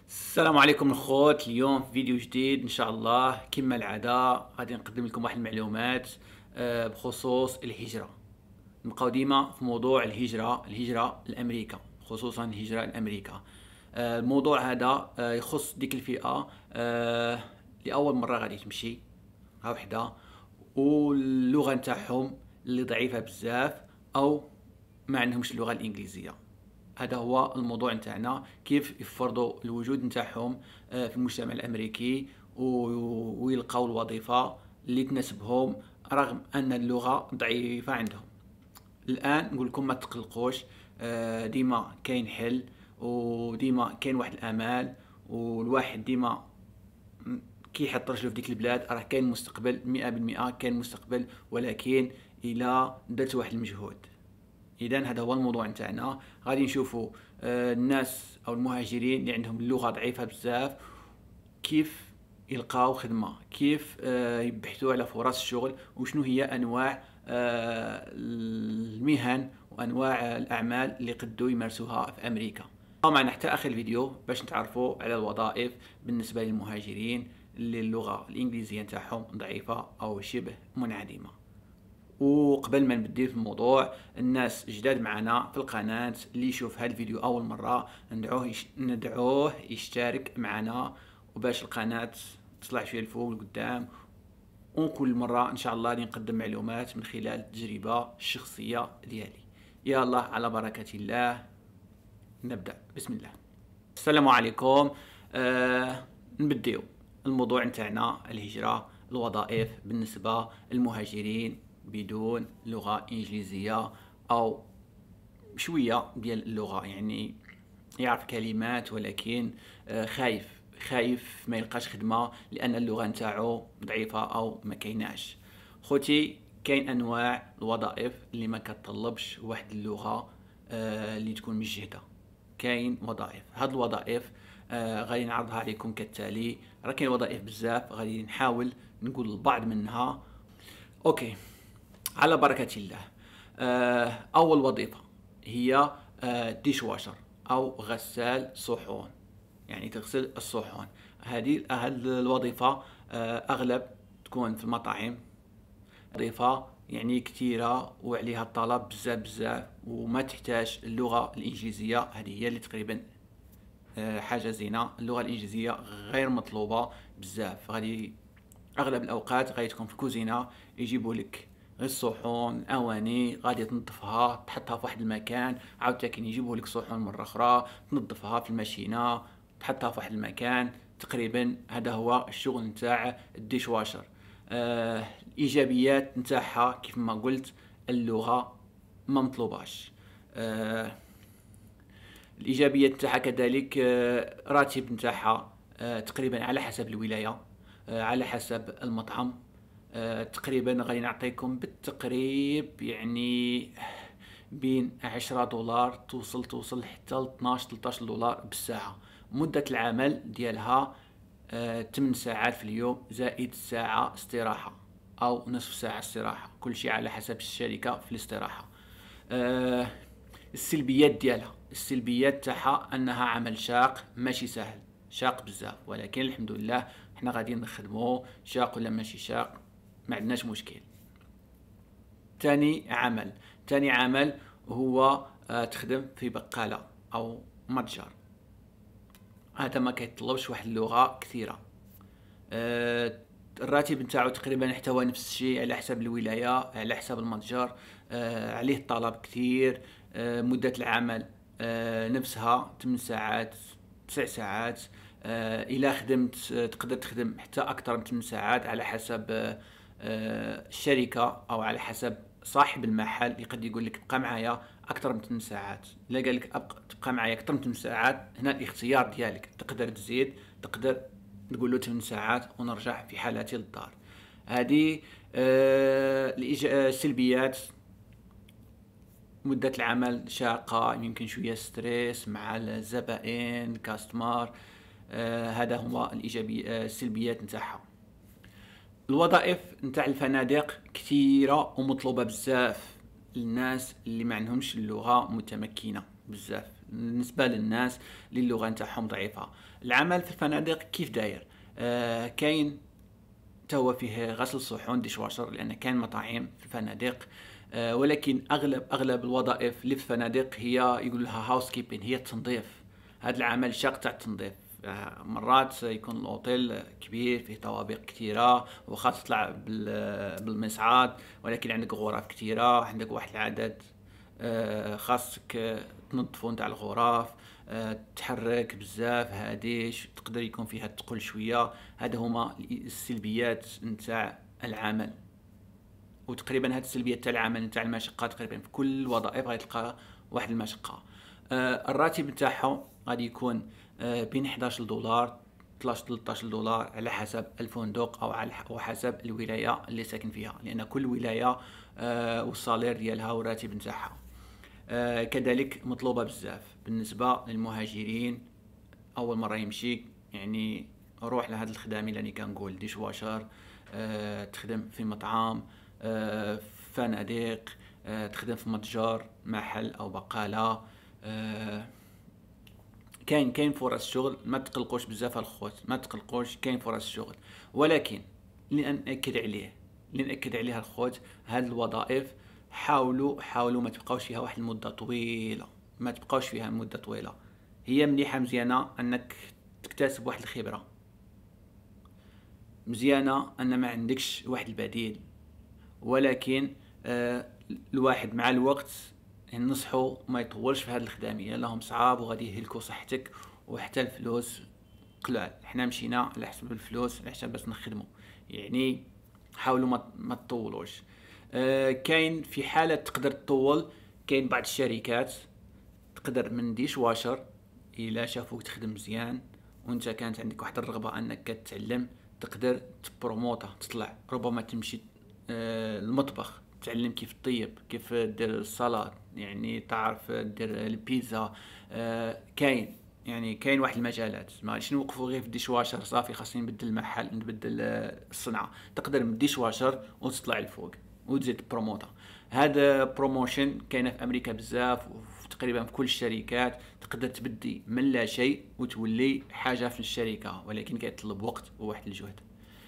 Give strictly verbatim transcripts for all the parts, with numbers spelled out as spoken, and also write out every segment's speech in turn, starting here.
السلام عليكم الخوت. اليوم في فيديو جديد ان شاء الله كما العاده غادي نقدم لكم واحد المعلومات آه، بخصوص الهجره. نبقاو ديما في موضوع الهجره الهجره لامريكا، خصوصا الهجره لامريكا. آه، الموضوع هذا آه، يخص ديك الفئه آه، لاول مره غادي تمشي ها وحده، واللغه نتاعهم اللي ضعيفه بزاف او ما عندهمش اللغه الانجليزيه. هذا هو الموضوع نتاعنا، كيف يفرضوا الوجود نتاعهم آه، في المجتمع الامريكي و- ويلقاو الوظيفه اللي تناسبهم رغم ان اللغه ضعيفه عندهم. الان نقول لكم ما تقلقوش، آه، ديما كاين حل، وديما كاين واحد الامال، والواحد ديما كي يحط رجله في ديك البلاد راه كاين مستقبل مئة بالمئة، كاين مستقبل، ولكن الى درت واحد المجهود. اذا هذا هو الموضوع نتاعنا. غادي نشوفوا آه، الناس او المهاجرين اللي عندهم اللغه ضعيفه بزاف كيف يلقاو خدمه، كيف آه، يبحثوا على فرص الشغل، وشنو هي انواع آه، المهن وانواع الاعمال اللي قدوا يمارسوها في امريكا. بقاو معنا حتى اخر الفيديو باش نتعرفوا على الوظائف بالنسبه للمهاجرين اللي اللغه الانجليزيه نتاعهم ضعيفه او شبه منعدمه. وقبل ما نبدي في الموضوع، الناس جداد معنا في القناة اللي يشوف هذا الفيديو أول مرة ندعوه يش... ندعوه يشترك معنا، وباش القناة تصلح شوية الفوق لقدام. وكل مرة إن شاء الله غادي نقدم معلومات من خلال التجربة الشخصية ديالي. يا الله على بركة الله، نبدأ بسم الله. السلام عليكم. آه نبديو الموضوع نتاعنا، الهجرة، الوظائف بالنسبة للمهاجرين بدون لغة إنجليزية أو شوية ديال اللغة، يعني يعرف كلمات ولكن آه خايف خايف ما يلقاش خدمة لأن اللغة نتاعو ضعيفة أو ما كايناش. خوتي، كاين أنواع الوظائف اللي ما كتطلبش واحد اللغة آه اللي تكون مجهدة. كاين وظائف، هاد الوظائف آه غادي نعرضها عليكم كالتالي. راه كاين وظائف بزاف، غادي نحاول نقول البعض منها. اوكي، على بركة الله. آه اول وظيفة هي آه ديش واشر او غسال صحون، يعني تغسل الصحون. هذه هاد الوظيفة آه اغلب تكون في المطاعم. وظيفة يعني كثيرة وعليها الطلب بزاف بزاف وما تحتاج اللغة الإنجليزية. هذه هي اللي تقريبا آه، حاجة زينة. اللغة الإنجليزية غير مطلوبة بزاف. غادي أغلب الأوقات غادي تكون في الكوزينة، يجيبوا لك غير الصحون، الأواني غادي تنظفها تحطها في واحد المكان، عاوتاني يجيبوا لك صحون مرة أخرى تنظفها في الماشينة تحطها في واحد المكان. تقريبا هذا هو الشغل نتاع الديش واشر. آه الإيجابيات نتاعها كيف ما قلت، اللغة ما مطلوباش. آه الايجابيات نتاعها كذلك آه، راتب نتاعها آه، تقريبا على حسب الولايه، آه، على حسب المطعم. آه، تقريبا غادي نعطيكم بالتقريب يعني بين عشرة دولار توصل توصل حتى ل اثناش ثلاثة عشر دولار بالساعه. مده العمل ديالها آه، ثمانية ساعات في اليوم زائد ساعه استراحه او نصف ساعه استراحه، كل شيء على حسب الشركه في الاستراحه. آه، السلبيات ديالها، السلبيات تاعها انها عمل شاق ماشي سهل، شاق بزاف، ولكن الحمد لله حنا غادي نخدمو شاق ولا ماشي شاق ما عندناش مشكل. تاني عمل تاني عمل هو آه، تخدم في بقالة او متجر. هذا ما كيطلبش واحد اللغة كثيرة. آه، الراتب نتاعو تقريبا حتى هو نفس الشيء على حسب الولاية، على حسب المتجر. آه، عليه الطلب كثير. آه، مدة العمل آه، نفسها ثمانية ساعات تسع ساعات. آه، إلا خدمت آه، تقدر تخدم حتى أكثر من ثمانية ساعات على حسب آه، آه، الشركة أو على حسب صاحب المحل. يقد يقول لك بقى معايا أكثر من ثمانية ساعات، إلا قال لك أبقى تبقى معايا أكثر من ثمانية ساعات، هنا الاختيار ديالك، تقدر تزيد، تقدر نقول له ثمان ساعات ونرجع في حالتي للدار. هذه آه السلبيات. مدة العمل شاقة، يمكن شوية ستريس مع الزبائن الكاستمار. آه هذا هو الإيجابي آه السلبيات نتاعها. الوظائف نتاع الفنادق كثيرة ومطلوبة بزاف، الناس اللي ما عندهمش اللغة متمكنة بزاف. بالنسبه للناس اللي اللغه نتاعهم ضعيفه. العمل في الفنادق كيف داير؟ آه كاين توا فيه غسل صحون ديش واشر، لان كاين مطاعم في الفنادق، آه ولكن اغلب اغلب الوظائف اللي في الفنادق هي يقول لها هاوس كيبين، هي التنظيف. هذا العمل شاق تاع التنظيف. آه مرات يكون الاوتيل كبير فيه طوابق كثيره وخاص تطلع بالمصعد، ولكن عندك غرف كثيره، عندك واحد العدد، آه خاصك تنظفوا نتاع الغرف، أه تحرك بزاف هاديش، تقدر يكون فيها تقل شويه. هذا هما السلبيات نتاع العمل. وتقريبا هاد السلبيات تاع العمل نتاع المشقه تقريبا في كل الوظائف غادي تلقى واحد المشقه. أه الراتب نتاعهم غادي يكون أه بين احداش دولار ثلاثة عشر دولار على حسب الفندق او على حسب الولايه اللي ساكن فيها، لان كل ولايه أه والصالير ديالها والراتب نتاعها. آه كذلك مطلوبة بزاف بالنسبة للمهاجرين. أول مرة يمشي يعني روح لهاد الخدامي اللي كنقول ديش واشر، آه تخدم في مطعم، آه فنادق، آه تخدم في متجر محل أو بقالة. آه كاين كاين فرص شغل، ما تقلقوش بزاف الخوت، ما تقلقوش، كاين فرص شغل. ولكن اللي نأكد عليه اللي نأكد عليها الخوت، هاد الوظائف حاولوا حاولوا ما تبقاوش فيها واحد المده طويله، ما تبقاوش فيها مده طويله. هي مليحه مزيانه انك تكتسب واحد الخبره، مزيانه ان ما عندكش واحد البديل، ولكن آه الواحد مع الوقت ننصحوا ما يطولش في هاد الخداميه لانهم صعاب وغادي يهلكوا صحتك وحتى الفلوس قلال. حنا مشينا على حسب الفلوس على حسب باش نخدموا، يعني حاولوا ما, ما تطولوش. آه كاين في حالة تقدر تطول، كاين بعض الشركات تقدر من ديش واشر إلا شافوك تخدم مزيان وانت كانت عندك واحد الرغبة انك تتعلم، تقدر تبروموتا تطلع، ربما تمشي آه المطبخ تعلم كيف تطيب، كيف دير السلطة، يعني تعرف دير البيتزا. آه كاين يعني كاين واحد المجالات، ما غاديش نوقفوا غير في الديش واشر صافي خاصني نبدل المحل نبدل الصنعه. تقدر من الديش واشر وتطلع لفوق وتزيد بروموتا. هذا بروموشن كاينه في امريكا بزاف وتقريبا في كل الشركات، تقدر تبدي من لا شيء وتولي حاجه في الشركه، ولكن كيطلب وقت وواحد الجهد.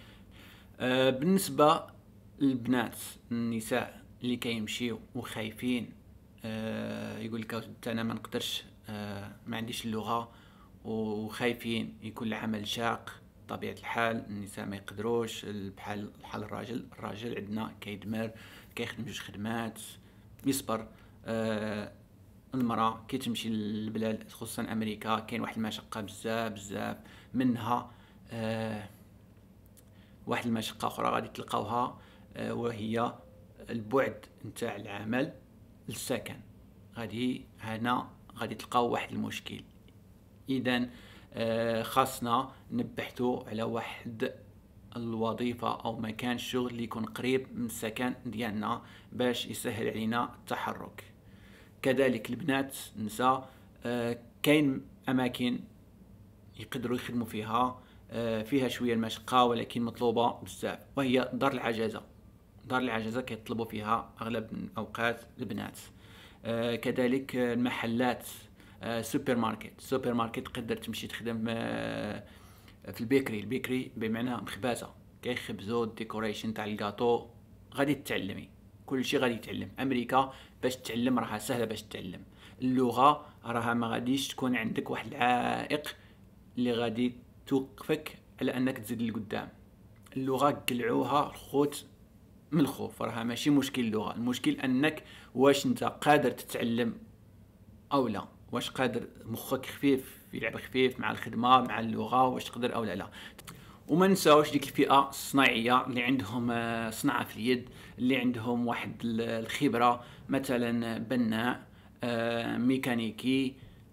أه بالنسبه للبنات النساء اللي كيمشيو وخايفين، أه يقول لك انا ما نقدرش، أه ما عنديش اللغه وخايفين يكون العمل شاق. طبيعة الحال النساء ما يقدروش بحال بحال الراجل. الراجل عندنا كيدمر كيخدم جوج خدمات يصبر. آه المرأة كي تمشي للبلاد خصوصا امريكا كاين واحد المشقة بزاف بزاف منها. آه واحد المشقة اخرى غادي تلقاوها، آه وهي البعد نتاع العمل للسكن. غادي هنا غادي تلقاو واحد المشكل. اذا آه خاصنا نبحثوا على واحد الوظيفة او مكان الشغل اللي يكون قريب من السكن ديالنا باش يسهل علينا التحرك. كذلك البنات النساء، آه كاين اماكن يقدروا يخدموا فيها، آه فيها شوية المشقة ولكن مطلوبة بزاف، وهي دار العجزة. دار العجزة كيطلبوا فيها اغلب الاوقات البنات. آه كذلك المحلات، آه سوبر ماركت. سوبر ماركت تقدر تمشي تخدم آه في البيكري. البيكري بمعنى مخبازة كيخبزوا الديكوريشن تاع الكاطو. غادي تتعلمي كل شيء، غادي تتعلم. امريكا باش تتعلم راها سهله باش تتعلم. اللغه راها ما غاديش تكون عندك واحد العائق اللي غادي توقفك على انك تزيد لقدام. اللغه قلعوها الخوت من الخوف، راها ماشي مشكل اللغه، المشكل انك واش انت قادر تتعلم او لا، واش قادر مخك خفيف يلعب خفيف مع الخدمه مع اللغه، واش تقدر او لا لا. وما نساوش ديك الفئه الصناعيه اللي عندهم صنعه في اليد، اللي عندهم واحد الخبره، مثلا بناء، ميكانيكي،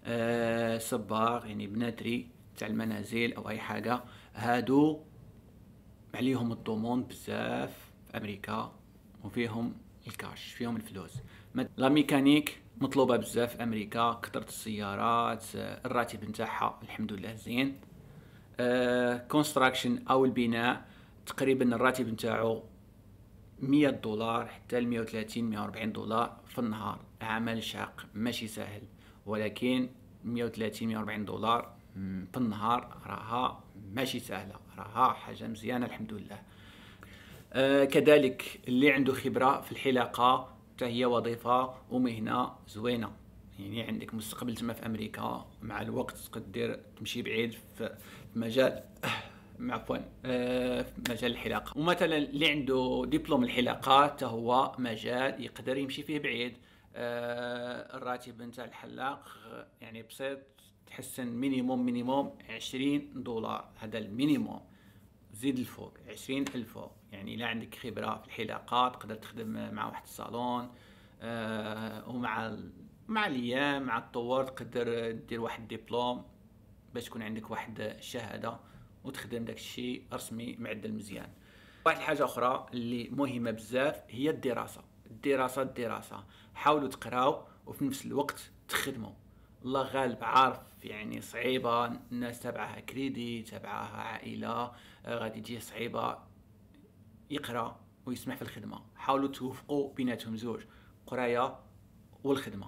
صباغ يعني بناتري تاع المنازل او اي حاجه. هادو عليهم الضمون بزاف في امريكا وفيهم الكاش فيهم الفلوس. لا ميكانيك مطلوبه بزاف في امريكا، كثرة السيارات، الراتب نتاعها الحمد لله زين. كونستراكشن uh, او البناء تقريبا الراتب نتاعو مية دولار حتى ل مية وثلاثين مية وأربعين دولار في النهار. عمل شاق ماشي سهل، ولكن مية وثلاثين مية وأربعين دولار في النهار، راها ماشي سهله، راها حاجه مزيانه الحمد لله. آه كذلك اللي عنده خبره في الحلاقه حتى هي وظيفه ومهنه زوينه، يعني عندك مستقبل تما في امريكا، مع الوقت تقدر تمشي بعيد في مجال عفوا آه في مجال الحلاقه. ومثلا اللي عنده دبلوم الحلاقه حتى هو مجال يقدر يمشي فيه بعيد. آه الراتب نتاع الحلاق يعني بسيط، تحسن مينيموم مينيموم عشرين دولار، هذا المينيموم. زيد الفوق عشرين الفوق، يعني إلا عندك خبرة في الحلاقة تقدر تخدم مع واحد الصالون. آه ومع مع الايام مع التطور تقدر دير واحد دبلوم باش تكون عندك واحد الشهادة وتخدم داك الشيء رسمي معدل مزيان. واحد الحاجة أخرى اللي مهمة بزاف هي الدراسة. الدراسة الدراسة حاولوا تقراو وفي نفس الوقت تخدموا. الله غالب عارف يعني صعيبة، الناس تبعها كريدي تبعها عائلة، آه غادي تجي صعيبة يقرا ويسمح في الخدمة. حاولوا توفقوا بيناتهم زوج، قراية والخدمة،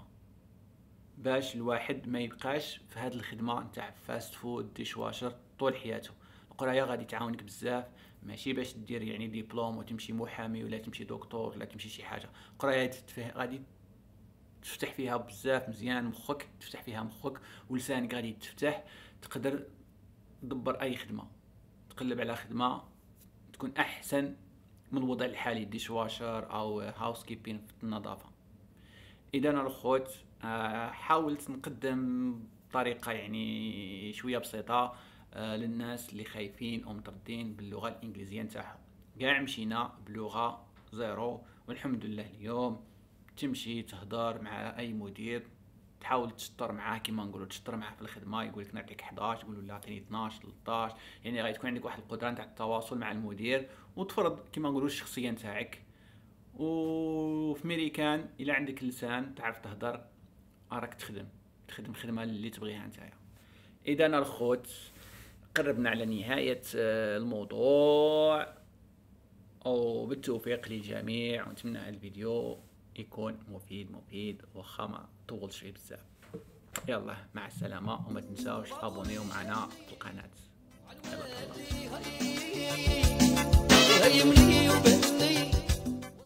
باش الواحد ما يبقاش في هذه الخدمة نتاع فاست فود ديش واشر طول حياته. القراية غادي تعاونك بزاف، ماشي باش دير يعني ديبلوم وتمشي محامي ولا تمشي دكتور ولا تمشي شي حاجة. القراية غادي تفتح فيها بزاف مزيان مخك، تفتح فيها مخك ولسانك غادي يتفتح، تقدر تدبر اي خدمه، تقلب على خدمه تكون احسن من الوضع الحالي ديش واشر او هاوس كيبين في النظافه. اذا الخوت حاولت نقدم بطريقه يعني شويه بسيطه للناس اللي خايفين او مطردين باللغه الانجليزيه نتاعهم. كاع مشينا بلغه زيرو والحمد لله. اليوم تمشي تهضر مع اي مدير، تحاول تشطر معاه كيما نقولوا تشطر معاه في الخدمه، يقول لك نعطيك احداش تقول له عطيني اثناش ثلاثطاش، يعني غادي تكون عندك واحد القدره نتاع التواصل مع المدير وتفرض كيما نقولوا الشخصيه نتاعك. وفي ميريكان الا عندك لسان تعرف تهضر راك تخدم تخدم خدمه اللي تبغيها نتايا. اذا الخوت قربنا على نهايه الموضوع، وبالتوفيق للجميع، ونتمنى هذا الفيديو يكون مفيد مفيد واخا ما طولش فيه بزاف. يلا مع السلامه، وما تنساوش تابونيو معنا في القناه. يلا تهلاو.